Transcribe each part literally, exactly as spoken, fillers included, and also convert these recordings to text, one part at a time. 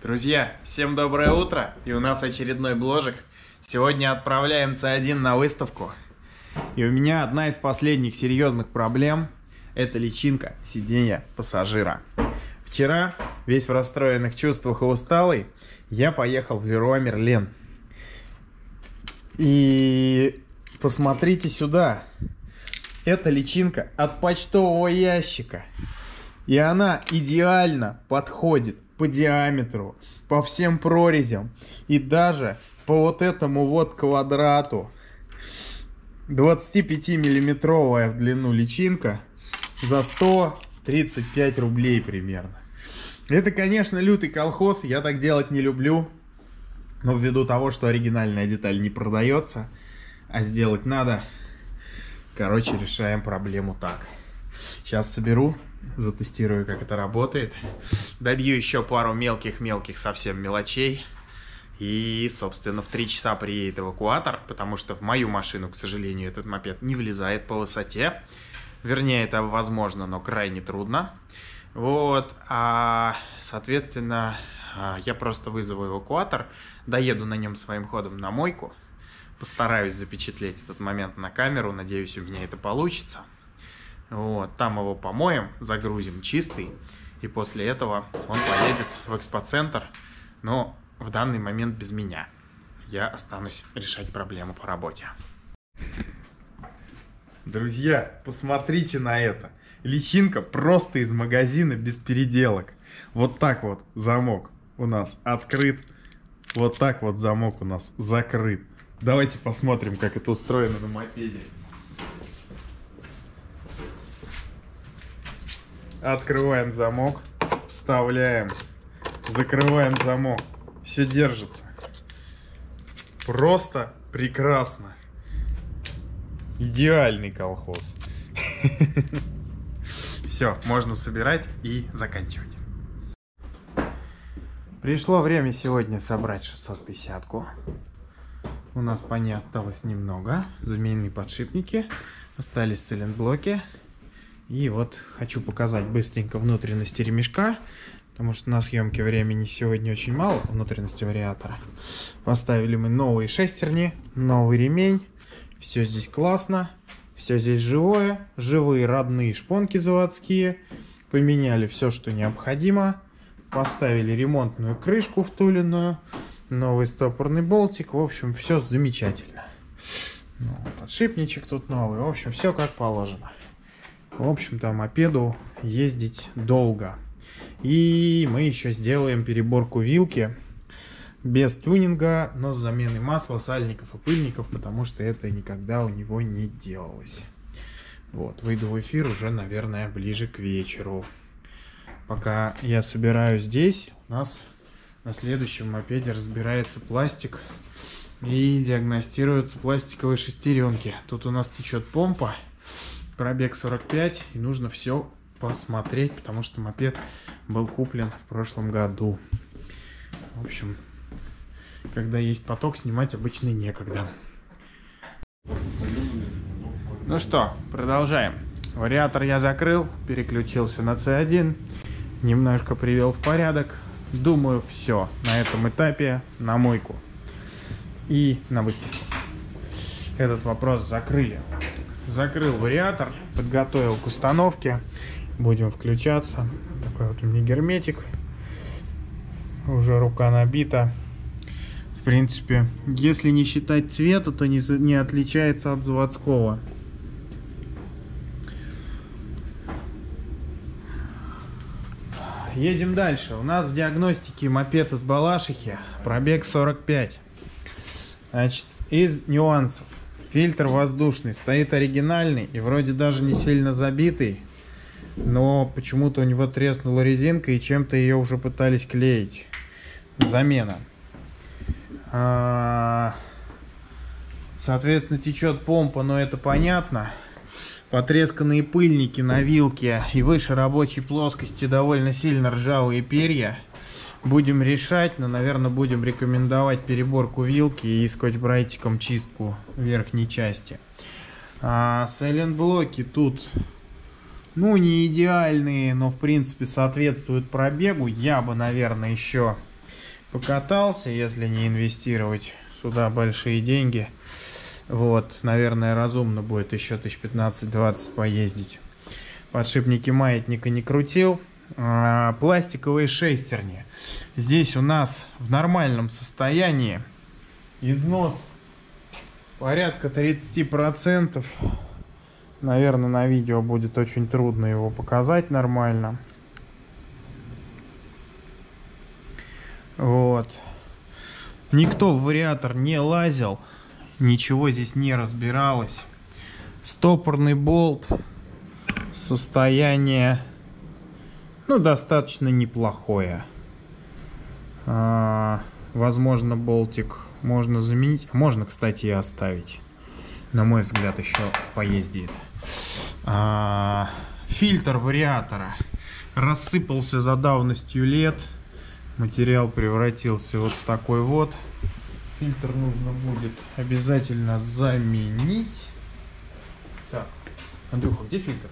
Друзья, всем доброе утро, и у нас очередной бложик. Сегодня отправляем Ц один на выставку. И у меня одна из последних серьезных проблем – это личинка сиденья пассажира. Вчера, весь в расстроенных чувствах и усталый, я поехал в Леруа Мерлен. И посмотрите сюда. Это личинка от почтового ящика. И она идеально подходит по диаметру, по всем прорезям и даже по вот этому вот квадрату. двадцатипятимиллиметровая в длину личинка за сто тридцать пять рублей примерно. Это, конечно, лютый колхоз, я так делать не люблю. Но ввиду того, что оригинальная деталь не продается, а сделать надо, короче, решаем проблему так. Сейчас соберу, затестирую, как это работает. Добью еще пару мелких-мелких совсем мелочей. И, собственно, в три часа приедет эвакуатор, потому что в мою машину, к сожалению, этот мопед не влезает по высоте. Вернее, это возможно, но крайне трудно. Вот, а, соответственно, я просто вызову эвакуатор, доеду на нем своим ходом на мойку. Постараюсь запечатлеть этот момент на камеру, надеюсь, у меня это получится. Вот, там его помоем, загрузим чистый, и после этого он поедет в экспоцентр, но в данный момент без меня. Я останусь решать проблему по работе. Друзья, посмотрите на это. Личинка просто из магазина, без переделок. Вот так вот замок у нас открыт, вот так вот замок у нас закрыт. Давайте посмотрим, как это устроено на мопеде. Открываем замок, вставляем, закрываем замок. Все держится. Просто прекрасно. Идеальный колхоз. Все, можно собирать и заканчивать. Пришло время сегодня собрать шестьсот пятидесятку. У нас по ней осталось немного. Заменены подшипники, остались сайлентблоки. И вот хочу показать быстренько внутренности ремешка, потому что на съемке времени сегодня очень мало внутренности вариатора. Поставили мы новые шестерни, новый ремень. Все здесь классно, все здесь живое, живые родные шпонки заводские. Поменяли все, что необходимо. Поставили ремонтную крышку втуленную, новый стопорный болтик. В общем, все замечательно. Ну, подшипничек тут новый. В общем, все как положено. В общем-то, мопеду ездить долго. И мы еще сделаем переборку вилки без тюнинга, но с заменой масла, сальников и пыльников, потому что это никогда у него не делалось. Вот, выйду в эфир уже, наверное, ближе к вечеру. Пока я собираю здесь, у нас на следующем мопеде разбирается пластик и диагностируются пластиковые шестеренки. Тут у нас течет помпа. Пробег сорок пять, и нужно все посмотреть, потому что мопед был куплен в прошлом году. В общем, когда есть поток, снимать обычно некогда. Ну что, продолжаем. Вариатор я закрыл, переключился на Ц один, немножко привел в порядок. Думаю, все на этом этапе на мойку и на выставку. Этот вопрос закрыли. Закрыл вариатор, подготовил к установке. Будем включаться. Такой вот у меня герметик. Уже рука набита. В принципе, если не считать цвета, то не, не отличается от заводского. Едем дальше. У нас в диагностике мопед из Балашихи. Пробег сорок пять. Значит, из нюансов. Фильтр воздушный, стоит оригинальный и вроде даже не сильно забитый, но почему-то у него треснула резинка и чем-то ее уже пытались клеить. Замена. Соответственно, течет помпа, но это понятно. Потресканные пыльники на вилке и выше рабочей плоскости довольно сильно ржавые перья. Будем решать, но, наверное, будем рекомендовать переборку вилки и скотч-брайтиком чистку верхней части. А сайлентблоки тут, ну, не идеальные, но, в принципе, соответствуют пробегу. Я бы, наверное, еще покатался, если не инвестировать сюда большие деньги. Вот, наверное, разумно будет еще тысяч пятнадцать-двадцать поездить. Подшипники маятника не крутил. А, пластиковые шестерни. Здесь у нас в нормальном состоянии износ порядка тридцати процентов. Наверное, на видео будет очень трудно его показать нормально. Вот. Никто в вариатор не лазил. Ничего здесь не разбиралось. Стопорный болт. Состояние, ну, достаточно неплохое. А, возможно, болтик можно заменить. Можно, кстати, и оставить. На мой взгляд, еще поездит. А, фильтр вариатора рассыпался за давностью лет. Материал превратился вот в такой вот. Фильтр нужно будет обязательно заменить. Так, Андрюха, где фильтр?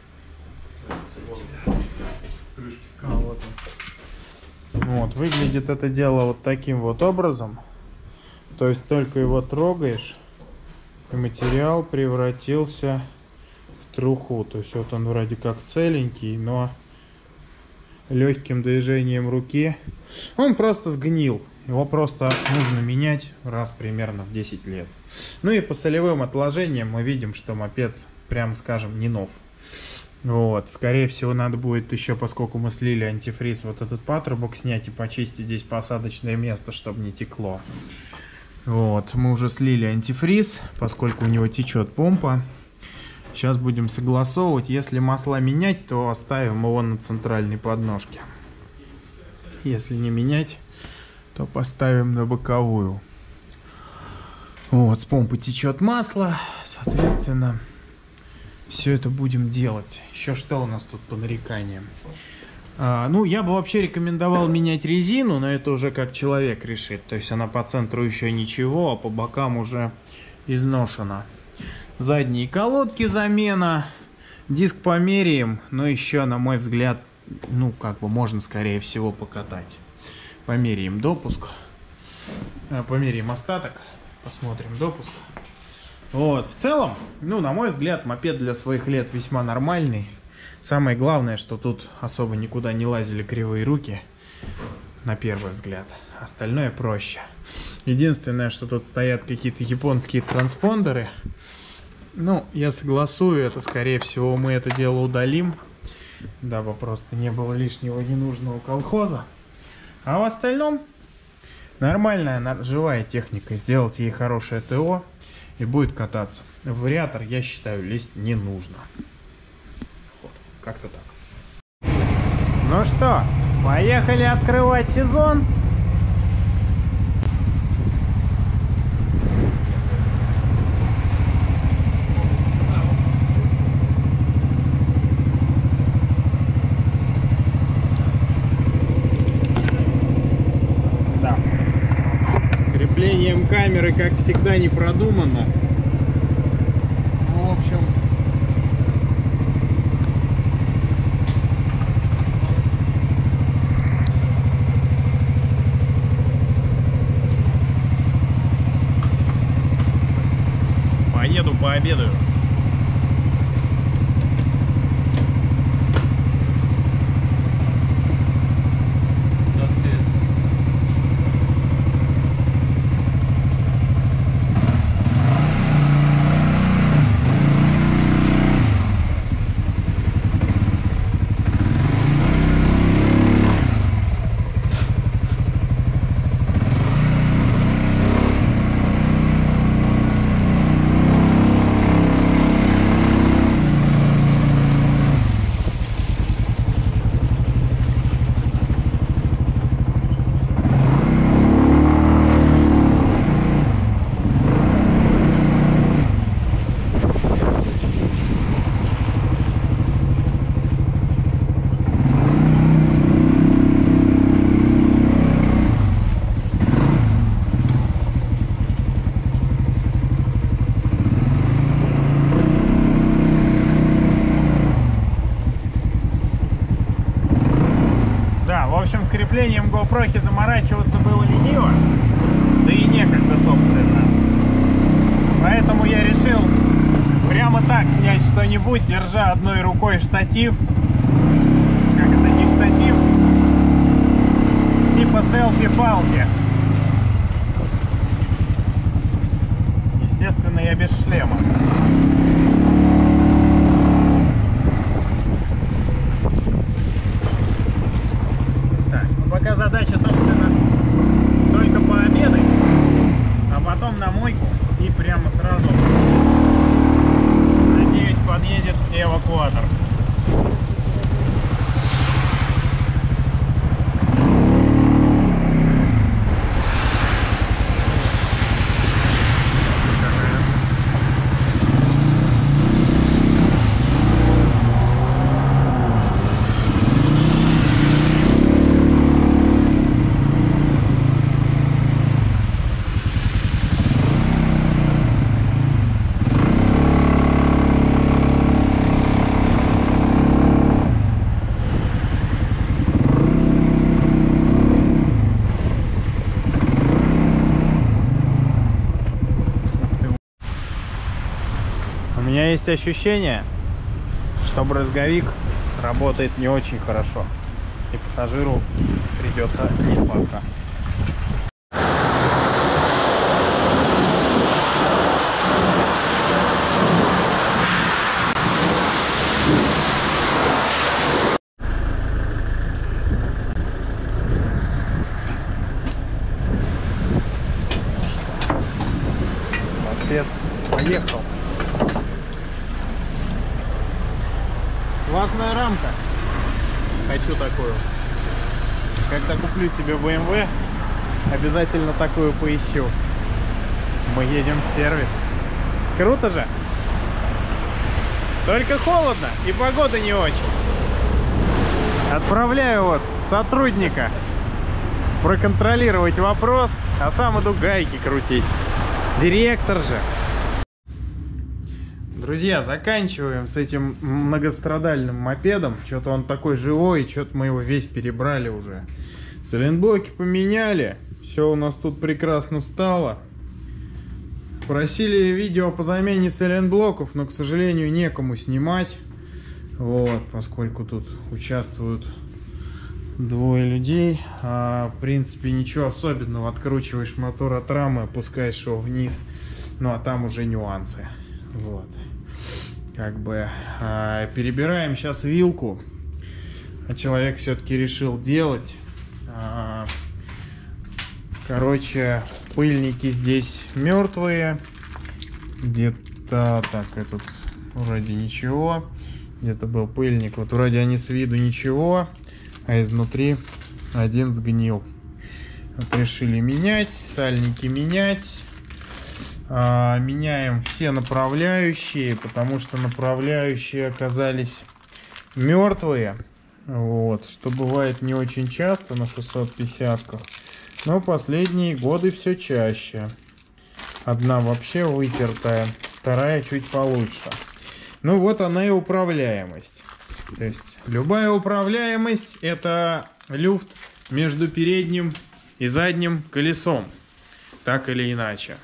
А, вот он. Вот, выглядит это дело вот таким вот образом. То есть только его трогаешь, и материал превратился в труху. То есть вот он вроде как целенький, но легким движением руки он просто сгнил. Его просто нужно менять раз примерно в десять лет. Ну и по солевым отложениям мы видим, что мопед, прям скажем, не нов. Вот, скорее всего, надо будет еще, поскольку мы слили антифриз, вот этот патрубок снять и почистить здесь посадочное место, чтобы не текло. Вот, мы уже слили антифриз, поскольку у него течет помпа. Сейчас будем согласовывать. Если масла менять, то оставим его на центральной подножке. Если не менять, то поставим на боковую. Вот, с помпы течет масло, соответственно, все это будем делать. Еще что у нас тут по нареканиям? А, ну, я бы вообще рекомендовал менять резину, но это уже как человек решит. То есть она по центру еще ничего, а по бокам уже изношена. Задние колодки замена. Диск померяем, но еще, на мой взгляд, ну, как бы можно, скорее всего, покатать. Померяем допуск. Померяем остаток. Посмотрим допуск. Вот, в целом, ну, на мой взгляд, мопед для своих лет весьма нормальный. Самое главное, что тут особо никуда не лазили кривые руки, на первый взгляд. Остальное проще. Единственное, что тут стоят какие-то японские транспондеры. Ну, я согласую, это, скорее всего, мы это дело удалим, дабы просто не было лишнего ненужного колхоза. А в остальном, нормальная живая техника. Сделать ей хорошее ТО. И будет кататься. В вариатор, я считаю, лезть не нужно. Вот, как-то так. Ну что, поехали открывать сезон. Да. С креплением камеры, как всегда, не продумано. В общем, поеду пообедаю. общем, с креплением GoPro заморачиваться было лениво, да и некогда, собственно. Поэтому я решил прямо так снять что-нибудь, держа одной рукой штатив. Как это, не штатив, типа селфи-палки. Естественно, я без шлема. Так, ну пока задача, собственно, только пообедать, а потом на мойку и прямо сразу, надеюсь, подъедет эвакуатор. У меня есть ощущение, что брызговик работает не очень хорошо, и пассажиру придется несладко. Мопед поехал. Классная рамка. Хочу такую. Когда куплю себе бэ эм вэ, обязательно такую поищу. Мы едем в сервис. Круто же? Только холодно и погода не очень. Отправляю вот сотрудника проконтролировать вопрос, а сам иду гайки крутить. Директор же. Друзья, заканчиваем с этим многострадальным мопедом. Что-то он такой живой, что-то мы его весь перебрали уже. Сайлентблоки поменяли. Все у нас тут прекрасно встало. Просили видео по замене сайлентблоков, но, к сожалению, некому снимать. Вот, поскольку тут участвуют двое людей. А, в принципе, ничего особенного. Откручиваешь мотор от рамы, опускаешь его вниз. Ну, а там уже нюансы. Вот. Как бы а, перебираем сейчас вилку. А человек все-таки решил делать. А, короче, пыльники здесь мертвые. Где-то так, этот вроде ничего. Где-то был пыльник. Вот вроде они с виду ничего, а изнутри один сгнил. Вот решили менять, сальники менять. А, меняем все направляющие, потому что направляющие оказались мертвые. Вот, что бывает не очень часто на шестьсот пятьдесятках, но последние годы все чаще. Одна вообще вытертая, вторая чуть получше. Ну вот она и управляемость. То есть любая управляемость — это люфт между передним и задним колесом, так или иначе.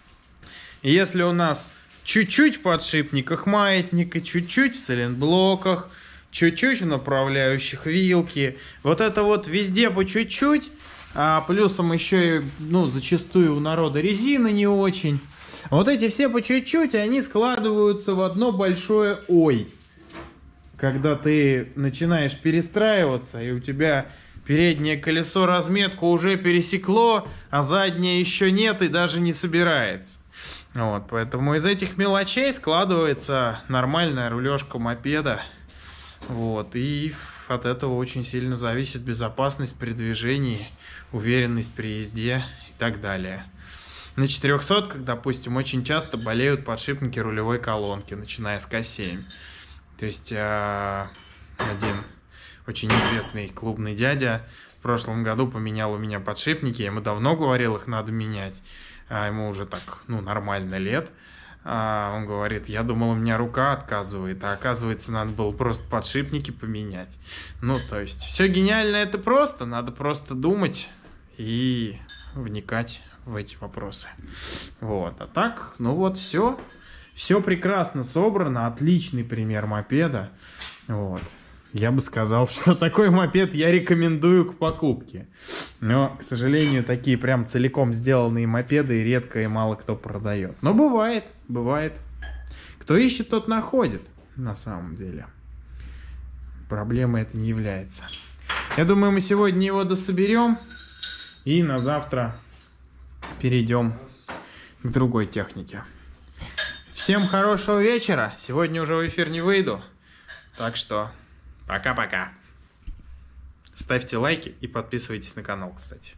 И если у нас чуть-чуть в подшипниках маятника, чуть-чуть в сайлентблоках, чуть-чуть в направляющих вилки, вот это вот везде по чуть-чуть, а плюсом еще и, ну, зачастую у народа резина не очень. Вот эти все по чуть-чуть, они складываются в одно большое «ой». Когда ты начинаешь перестраиваться, и у тебя переднее колесо разметку уже пересекло, а заднее еще нет и даже не собирается. Вот, поэтому из этих мелочей складывается нормальная рулежка мопеда. Вот, и от этого очень сильно зависит безопасность при движении, уверенность при езде и так далее. На четырехсотках, допустим, очень часто болеют подшипники рулевой колонки, начиная с ка семь. То есть э, один очень известный клубный дядя в прошлом году поменял у меня подшипники. Я ему давно говорил, их надо менять. А ему уже так, ну, нормально лет. А он говорит, я думал, у меня рука отказывает, а оказывается, надо было просто подшипники поменять. Ну, то есть, все гениально, это просто, надо просто думать и вникать в эти вопросы. Вот, а так, ну вот, все. Все прекрасно собрано, отличный пример мопеда. Вот. Я бы сказал, что такой мопед я рекомендую к покупке. Но, к сожалению, такие прям целиком сделанные мопеды редко и мало кто продает. Но бывает, бывает. Кто ищет, тот находит, на самом деле. Проблемой это не является. Я думаю, мы сегодня его дособерем. И на завтра перейдем к другой технике. Всем хорошего вечера. Сегодня уже в эфир не выйду. Так что пока-пока. Ставьте лайки и подписывайтесь на канал, кстати.